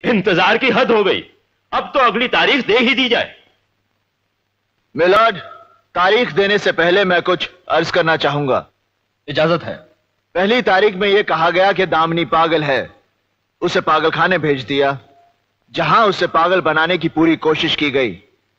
इंतजार की हद हो गई, अब तो अगली तारीख दे ही दी जाए। मिलॉर्ड, तारीख देने से पहले मैं कुछ अर्ज करना चाहूंगा। इजाजत है। पहली तारीख में यह कहा गया कि दामिनी पागल है, उसे पागलखाने भेज दिया, जहां उसे पागल बनाने की पूरी कोशिश की गई।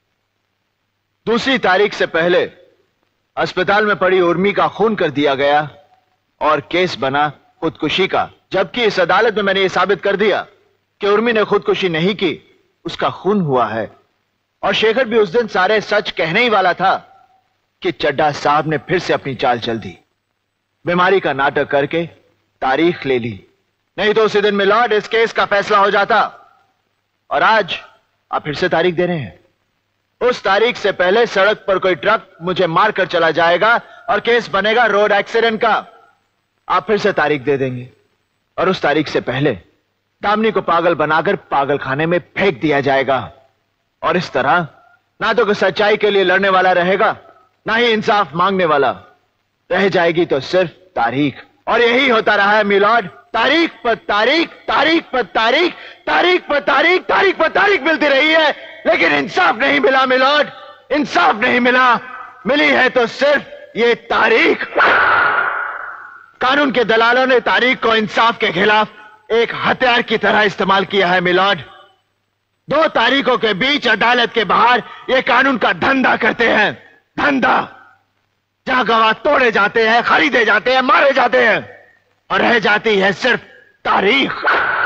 दूसरी तारीख से पहले अस्पताल में पड़ी उर्मी का खून कर दिया गया और केस बना खुदकुशी का, जबकि इस अदालत में मैंने यह साबित कर दिया कि उर्मी ने खुदकुशी नहीं की, उसका खून हुआ है। और शेखर भी उस दिन सारे सच कहने ही वाला था कि चड्ढा साहब ने फिर से अपनी चाल चल दी, बीमारी का नाटक करके तारीख ले ली। नहीं तो उसी दिन मिलॉर्ड इस केस का फैसला हो जाता। और आज आप फिर से तारीख दे रहे हैं। उस तारीख से पहले सड़क पर कोई ट्रक मुझे मारकर चला जाएगा और केस बनेगा रोड एक्सीडेंट का। आप फिर से तारीख दे देंगे और उस तारीख से पहले दामिनी को पागल बनाकर पागलखाने में फेंक दिया जाएगा। और इस तरह ना तो कोई सच्चाई के लिए लड़ने वाला रहेगा, ना ही इंसाफ मांगने वाला। रह जाएगी तो सिर्फ तारीख। और यही होता रहा है मिलॉर्ड, तारीख पर तारीख, तारीख पर तारीख, तारीख पर तारीख, तारीख पर तारीख मिलती रही है, लेकिन इंसाफ नहीं मिला मिलॉर्ड, इंसाफ नहीं मिला। मिली है तो सिर्फ ये तारीख। कानून के दलालों ने तारीख को इंसाफ के खिलाफ एक हथियार की तरह इस्तेमाल किया है मिलॉर्ड। 2 तारीखों के बीच अदालत के बाहर ये कानून का धंधा करते हैं, धंधा, जहां गवाह तोड़े जाते हैं, खरीदे जाते हैं, मारे जाते हैं, और रह जाती है सिर्फ तारीख।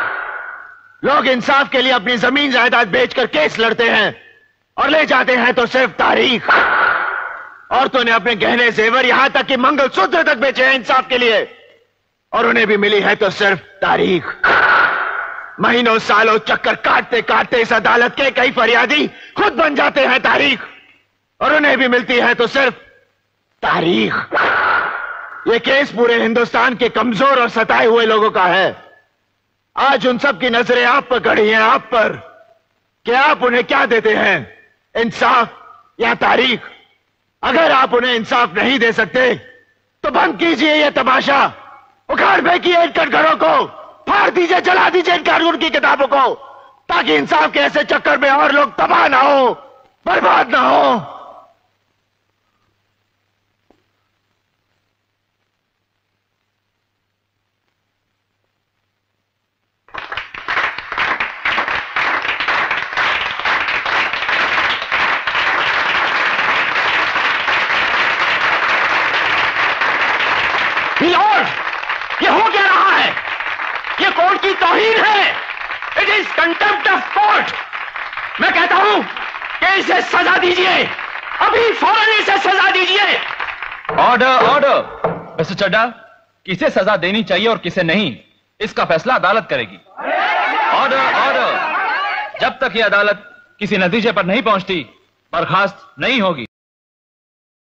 लोग इंसाफ के लिए अपनी जमीन जायदाद बेचकर केस लड़ते हैं और ले जाते हैं तो सिर्फ तारीख। औरतों ने अपने गहने जेवर, यहां तक कि मंगलसूत्र तक बेचे हैं इंसाफ के लिए, और उन्हें भी मिली है तो सिर्फ तारीख। महीनों सालों चक्कर काटते काटते इस अदालत के कई फरियादी खुद बन जाते हैं तारीख, और उन्हें भी मिलती है तो सिर्फ तारीख। यह केस पूरे हिंदुस्तान के कमजोर और सताए हुए लोगों का है। आज उन सब की नजरें आप पर गड़ी हैं, आप पर, कि आप उन्हें क्या देते हैं, इंसाफ या तारीख। अगर आप उन्हें इंसाफ नहीं दे सकते तो बंद कीजिए यह तमाशा, उखाड़ फेंकिए इन कटघरों को, फाड़ दीजिए, जला दीजिए इन कानून की किताबों को, ताकि इंसाफ के ऐसे चक्कर में और लोग तबाह ना हो, बर्बाद ना हो। ये हो क्या रहा है? ये कोर्ट की तौहीन है। It is contempt of court. मैं कहता हूं कि इसे सजा दीजिए, अभी फौरन इसे सजा दीजिए। Order, order. मिस्टर चड्ढा, किसे सजा देनी चाहिए और किसे नहीं, इसका फैसला अदालत करेगी। Order, order. जब तक ये अदालत किसी नतीजे पर नहीं पहुंचती, बर्खास्त नहीं होगी।